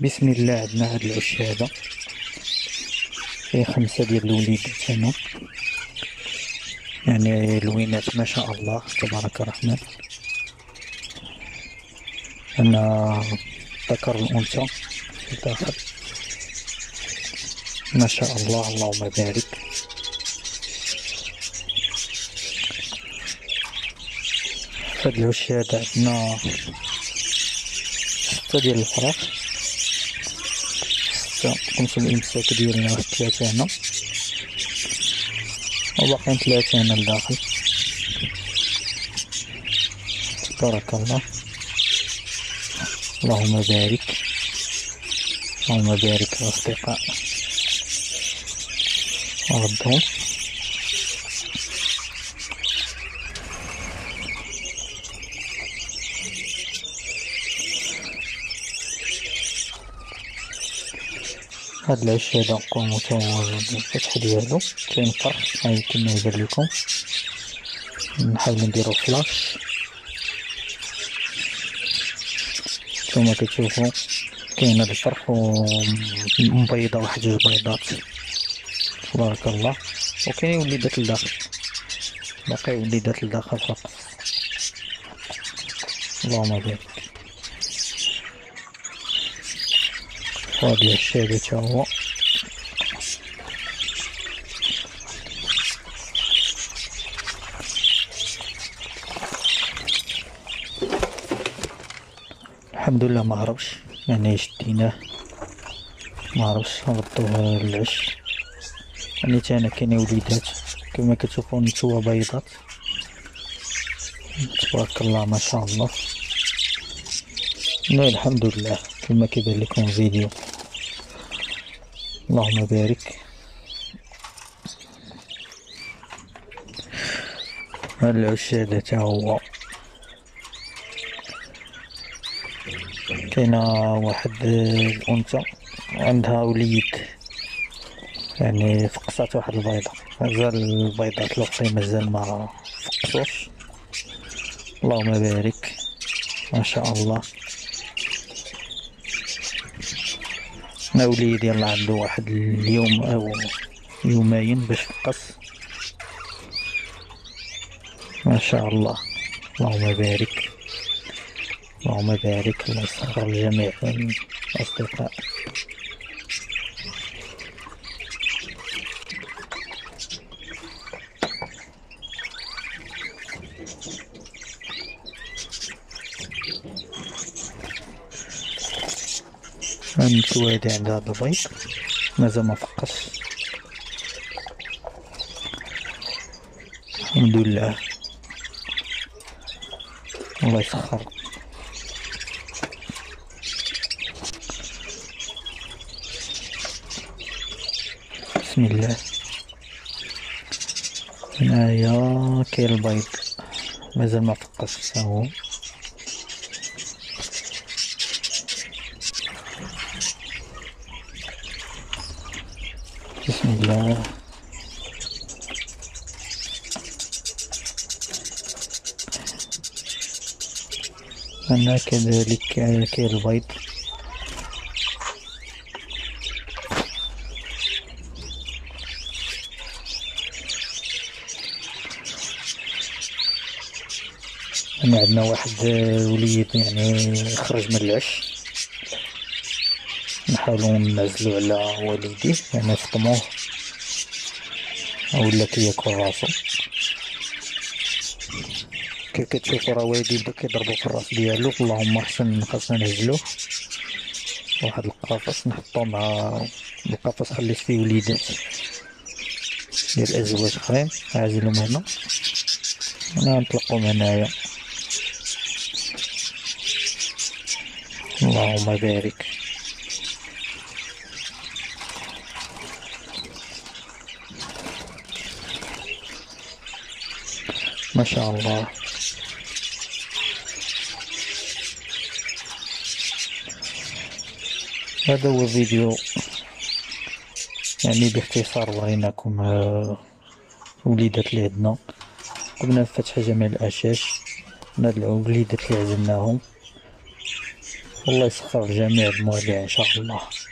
بسم الله. عندنا هاد العش هذا فيه 5 ديال الوليدات هنا، يعني لوينات ما شاء الله تبارك الرحمن. أنا ذكر الأنثى في الداخل ما شاء الله، اللهم بارك. فهاد العش هذا عندنا 6 ديال الفراخ، 5 الإمساك ديالنا، 3 هنا وباقيين 3 هنا لداخل. تبارك الله، اللهم بارك، اللهم بارك الأصدقاء وردهم. هاد العش هذا نقومو بالفتح ديالو، كاين فرخ هاي كما يبان لكم. نحاول نديرو فلاش كما كتشوفو. كاين هاد الفرخ ومبيضة واحد 2 بيضات تبارك الله، وكاين وليدات لداخل، باقي وليدات لداخل فقط. اللهم بارك. وهاد العش هذا تا هو الحمد لله ما هربش، يعني شديناه ما هربش، غطوه العش. يعني تا هنا كاين وليدات كما كتشوفو نتوما بيضات تبارك الله ما شاء الله. لا الحمد لله كما كيبان لكم الفيديو، اللهم بارك. هاد العش هذا تا هو كاينه واحد الانثى عندها وليد، يعني فقصات واحد البيضة، مازال البيضات الاخرين مازال ما فقصوش. اللهم بارك ما شاء الله. انا وليدي يلا عنده واحد اليوم او يومين باش فقص ما شاء الله. اللهم بارك، اللهم بارك، الله يسخر الجميع الأصدقاء. النتوى هادي عندها هاد البيض مازال ما فقص، الحمد لله الله يسخر. بسم الله. هنايا كاين البيض مازال ما فقص حتى هو. بسم الله. هنا كذلك كاين البيض هنا. عندنا واحد وليد يعني خرج من العش، نحاولو نعزلو على والديه يعني فطموه ولا كياكل راسو. كي كتشوفو راه والدي بدا كيضربو في الراس ديالو. اللهم احسن، خاصنا نعزلوه واحد القفص نحطو مع القفص، خليت فيه وليدات ديال الازواج اخرين، عازلهم هنا. انا نطلقهم هنايا. اللهم بارك. ما شاء الله. هذا هو الفيديو يعني باختصار. وريناكم وليدات اللي عندنا، قمنا بفتح جميع الاشاش. هاد الوليدات اللي عزلناهم والله يسخر جميع المواضيع إن شاء الله.